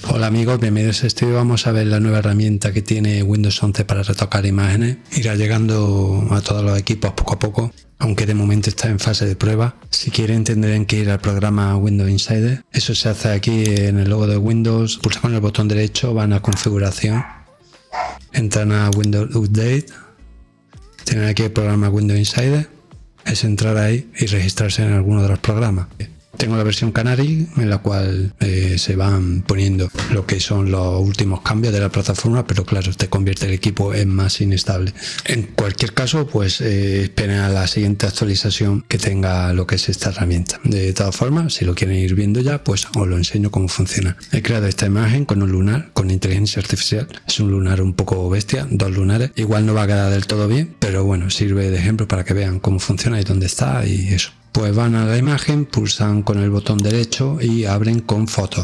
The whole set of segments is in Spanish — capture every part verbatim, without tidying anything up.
Hola amigos, bienvenidos a este vídeo. Vamos a ver la nueva herramienta que tiene Windows once para retocar imágenes. Irá llegando a todos los equipos poco a poco, aunque de momento está en fase de prueba. Si quieren tendrán que ir al programa Windows Insider. Eso se hace aquí en el logo de Windows. Pulsan con el botón derecho, van a configuración, entran a Windows Update, tienen aquí el programa Windows Insider. Es entrar ahí y registrarse en alguno de los programas. Tengo la versión Canary, en la cual eh, se van poniendo lo que son los últimos cambios de la plataforma, pero claro, te convierte el equipo en más inestable. En cualquier caso, pues eh, esperen a la siguiente actualización que tenga lo que es esta herramienta. De todas formas, si lo quieren ir viendo ya, pues os lo enseño cómo funciona. He creado esta imagen con un lunar, con inteligencia artificial. Es un lunar un poco bestia, dos lunares. Igual no va a quedar del todo bien, pero bueno, sirve de ejemplo para que vean cómo funciona y dónde está y eso. Pues van a la imagen, pulsan con el botón derecho y abren con fotos.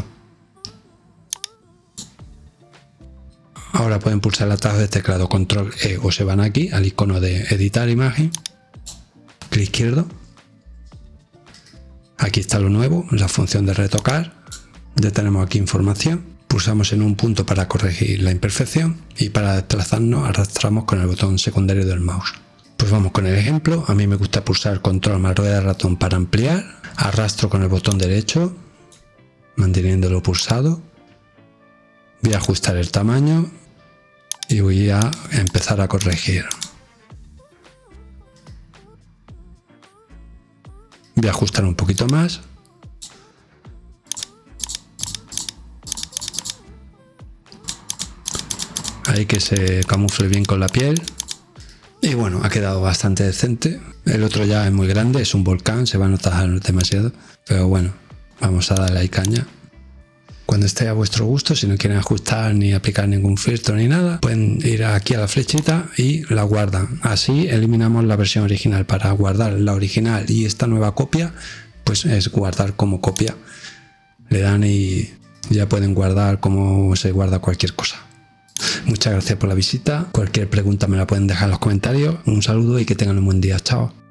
Ahora pueden pulsar el atajo de teclado control E o se van aquí al icono de editar imagen, clic izquierdo. Aquí está lo nuevo, la función de retocar. Ya tenemos aquí información. Pulsamos en un punto para corregir la imperfección y para desplazarnos arrastramos con el botón secundario del mouse. Pues vamos con el ejemplo. A mí me gusta pulsar control más rueda de ratón para ampliar. Arrastro con el botón derecho, manteniéndolo pulsado. Voy a ajustar el tamaño y voy a empezar a corregir. Voy a ajustar un poquito más. Ahí que se camufle bien con la piel. Y bueno, ha quedado bastante decente. El otro ya es muy grande, es un volcán, se va a notar demasiado. Pero bueno, vamos a darle ahí caña. Cuando esté a vuestro gusto, si no quieren ajustar ni aplicar ningún filtro ni nada, pueden ir aquí a la flechita y la guardan. Así eliminamos la versión original. Para guardar la original y esta nueva copia, pues es guardar como copia. Le dan y ya pueden guardar como se guarda cualquier cosa. Muchas gracias por la visita. Cualquier pregunta me la pueden dejar en los comentarios. Un saludo y que tengan un buen día. Chao.